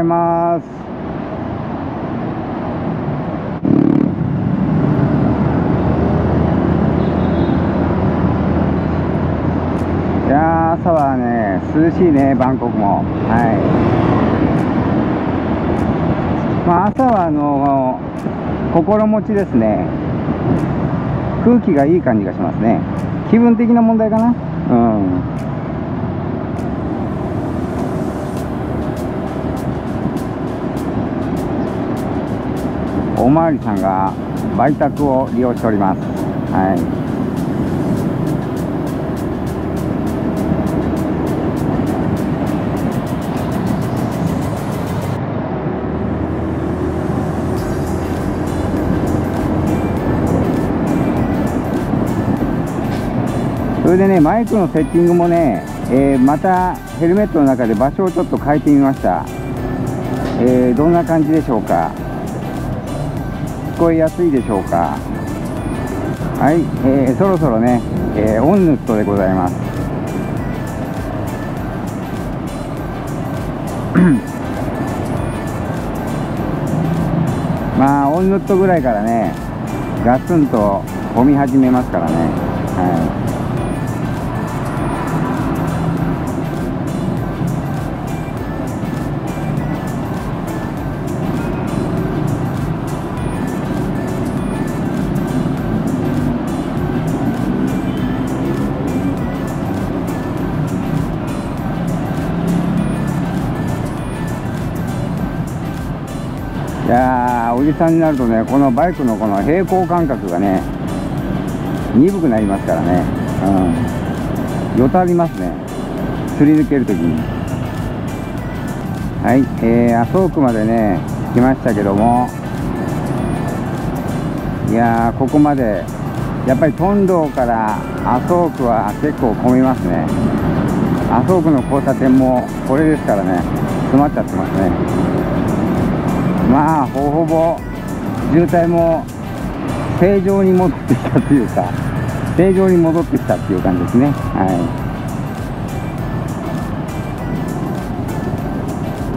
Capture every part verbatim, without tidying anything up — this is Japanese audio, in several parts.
います。いやー、朝はね、涼しいね、バンコクも。はい。まあ、朝はあの心持ちですね。空気がいい感じがしますね。気分的な問題かな。うん。おまわりさんが売宅を利用しております。はい。それでね、マイクのセッティングもね、えー、またヘルメットの中で場所をちょっと変えてみました。えー、どんな感じでしょうか。聞こえやすいでしょうか。はい、えー、そろそろね、えー、オンヌットでございます。まあオンヌットぐらいからね、ガツンと混み始めますからね。はい。いやー、おじさんになるとね、このバイクのこの平衡感覚がね、鈍くなりますからね。うん。よたりますね。すり抜けるときに。はい、えー、麻生区までね、来ましたけども、いやー、ここまで、やっぱり敦道から麻生区は結構混みますね。麻生区の交差点もこれですからね、詰まっちゃってますね。まあ、ほぼほぼ渋滞も正常に戻ってきたというか、正常に戻ってきたっていう感じですね。はい。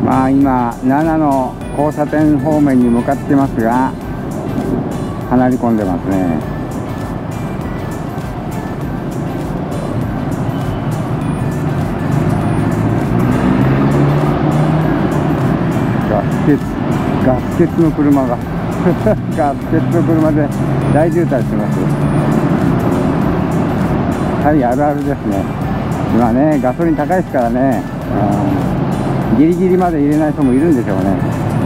まあ、今、ななの交差点方面に向かってますが、かなり混んでますね。ガス欠。ガス欠の車がガス欠の車で大渋滞してます。はい、あるあるですね。今ね、ガソリン高いですからね、うん、ギリギリまで入れない人もいるんでしょうね。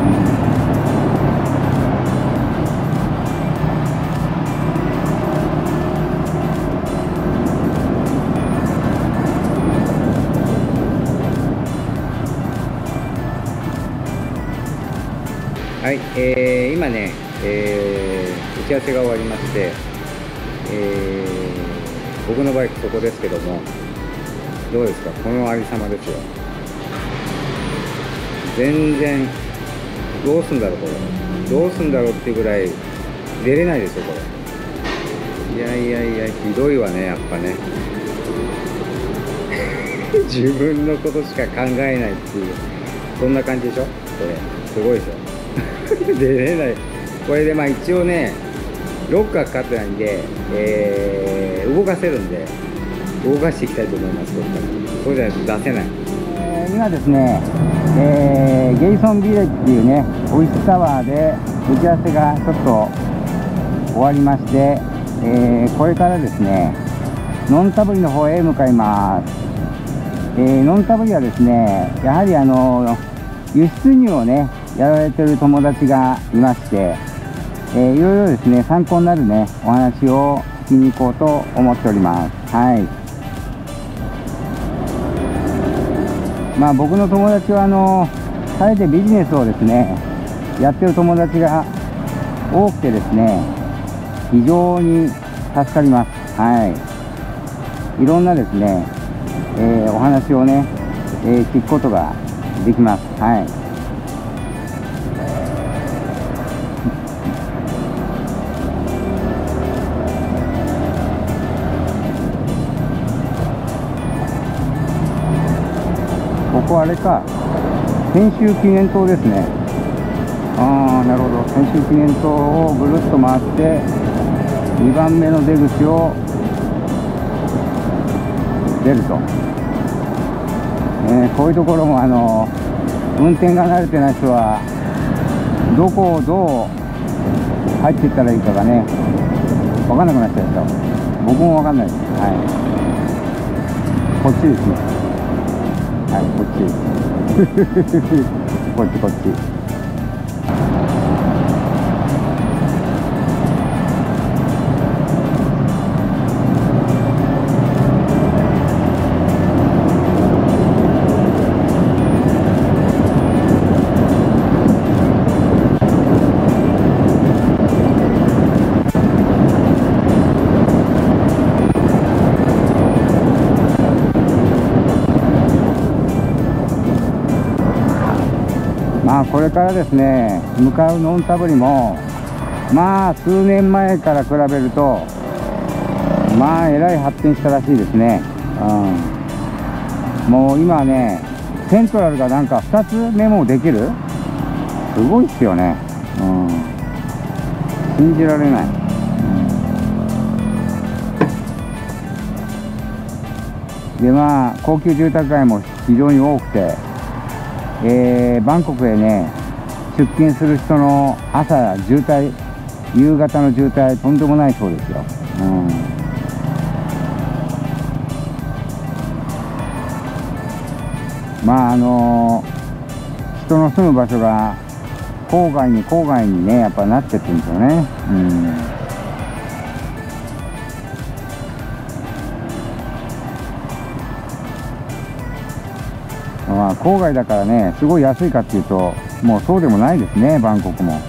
はい、えー、今ね、えー、打ち合わせが終わりまして、えー、僕のバイクそこですけども、どうですか、このありさまですよ。全然、どうすんだろうこれ、どうすんだろうっていうぐらい出れないですよこれ。いやいやいや、ひどいわね、やっぱね。自分のことしか考えないっていう、そんな感じでしょこれ。すごいでしょ。出れない。これでまあ一応ね、ロックがかかってないんで、えー、動かせるんで動かしていきたいと思います。これからそうじゃないと出せない。えー、今ですね、えー、ゲイソンビレッジっていうねオフィスタワーで打ち合わせがちょっと終わりまして、えー、これからですねノンタブリの方へ向かいます。えー、ノンタブリはですね、やはりあの輸出入をねやられてる友達がいまして、えー、いろいろですね参考になるねお話を聞きに行こうと思っております。はい。まあ僕の友達はあのタイでビジネスをですねやってる友達が多くてですね、非常に助かります。はい。いろんなですね、えー、お話をね、えー、聞くことができます。はい。ここあれか、 天守記念塔ですね。ああ、なるほど。天守記念塔をぐるっと回ってにばんめの出口を出ると、えー、こういうところもあの運転が慣れてない人はどこをどう入っていったらいいかがね分かんなくなっちゃうでしょ。僕も分かんないです。はい、こっちですね。はい、こっちこっちこっち。まあこれからですね、向かうノンタブリもまあ数年前から比べるとまあえらい発展したらしいですね。うん、もう今ねセントラルがなんかふたつメモできる、すごいっすよね。うん、信じられない。でまあ高級住宅街も非常に多くて、えー、バンコクへね出勤する人の朝渋滞、夕方の渋滞とんでもないそうですよ。うん、まああのー、人の住む場所が郊外に郊外にねやっぱなってってるんですよね。うん、まあ、郊外だからねすごい安いかっていうともうそうでもないですね、バンコクも。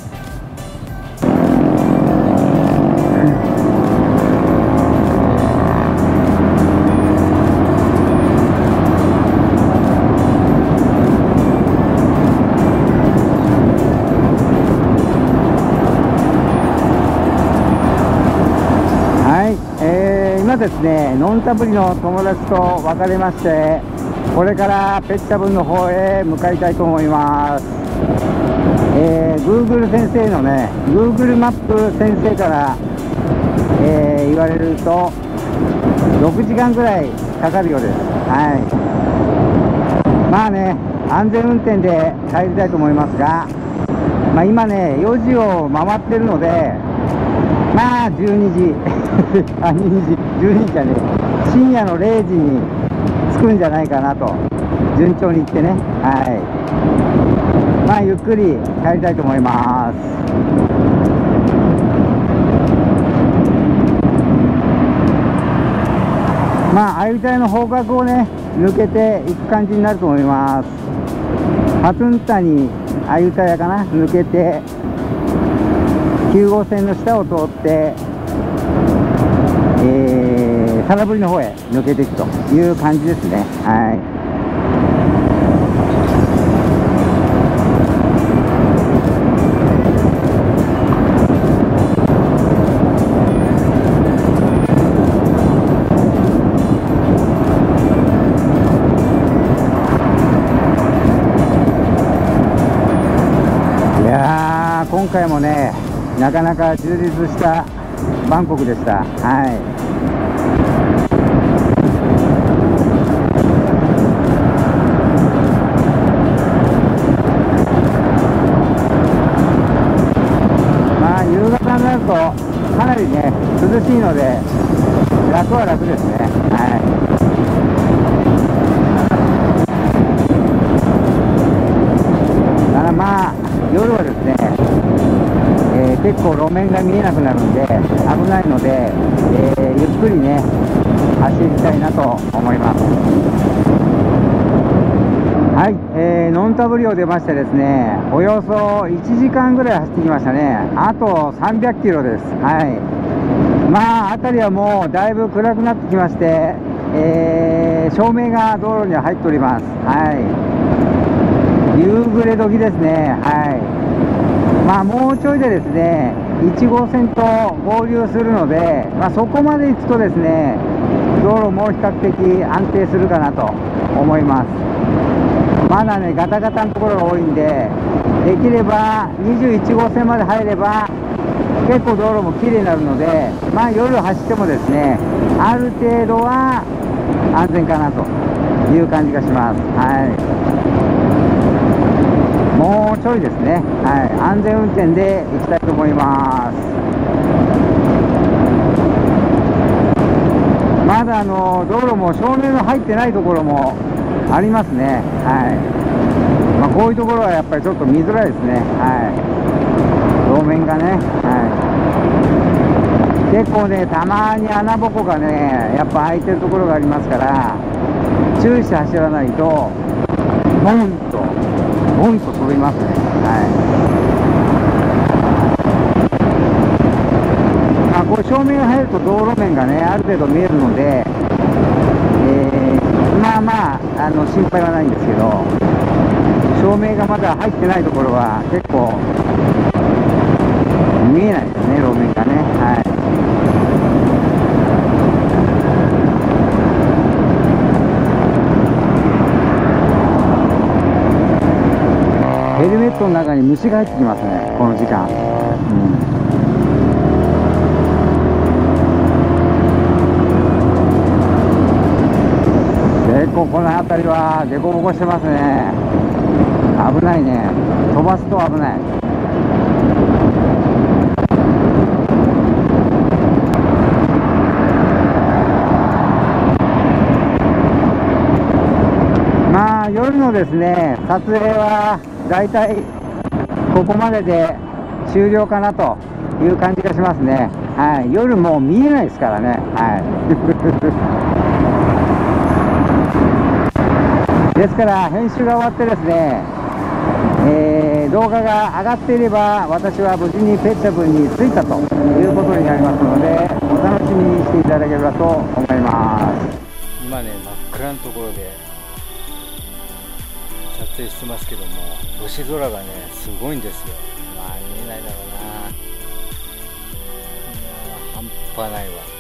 はい、えー、今ですねノンタブリの友達と別れまして、これからペッチャブンの方へ向かいたいと思います。えー、Google 先生のね Google マップ先生から、えー、言われるとろくじかんぐらいかかるようです。はい、まあね安全運転で帰りたいと思いますが、まあ、今ねよじを回ってるのでまあじゅうにじあにじじゅうにじじゃねえ深夜のれいじに着くんじゃないかなと、順調に行ってね。はい、まあゆっくり帰りたいと思います。まあアユタヤの方角をね抜けていく感じになると思います。パトゥンタにアユタヤかな抜けてきゅうごうせんの下を通って、えー、サラブリの方へ抜けていくという感じですね。はい、いやー今回もねなかなか充実したバンコクでした。はい、まあ夕方になるとかなりね涼しいので楽は楽ですね。はい、ただまあ夜はですね、えー、結構路面が見えなくなるんで危ないので、えー、ゆっくりね走りたいなと思います。はい、えー、ノンタブリを出ましてですねおよそいちじかんぐらい走ってきましたね。あとさんびゃくキロです。はい、まあ辺りはもうだいぶ暗くなってきまして、えー、照明が道路には入っております。はい、夕暮れ時ですね。はい、まあもうちょいでですねいちごうせんと合流するので、まあ、そこまで行くとですね道路も比較的安定するかなと思います。 まだねガタガタのところが多いんで、できればにじゅういち号線まで入れば結構道路も綺麗になるので、まあ夜走ってもですね、ある程度は安全かなという感じがします。はい、もうちょいですね。はい、安全運転で行きたいと思います。まだあの道路も照明の入ってないところもありますね。はい、まあ、こういうところはやっぱりちょっと見づらいですね。はい、路面がね、はい、結構ねたまに穴ぼこがねやっぱ開いてるところがありますから、注意して走らないとボンとボンと飛びますね。はい、まあ、こう照明が入ると道路面がねある程度見えるので、えー、まあまああの心配はないんですけど、照明がまだ入ってないところは結構見えないですね、路面がね。はい、ヘルメットの中に虫が入ってきますね、この時間。うん、結構この辺りは凸凹してますね。危ないね、飛ばすと危ない。まあ夜のですね撮影はだいたいここまでで終了かなという感じがしますね。はい、夜もう見えないですからね。はいですから編集が終わってですね、えー、動画が上がっていれば私は無事にペッチャブルに着いたということになりますので、お楽しみにしていただければと思います。今ね真っ暗なところで撮影してますけども、星空がねすごいんですよ。まあ見えないだろうな、半端ないわ。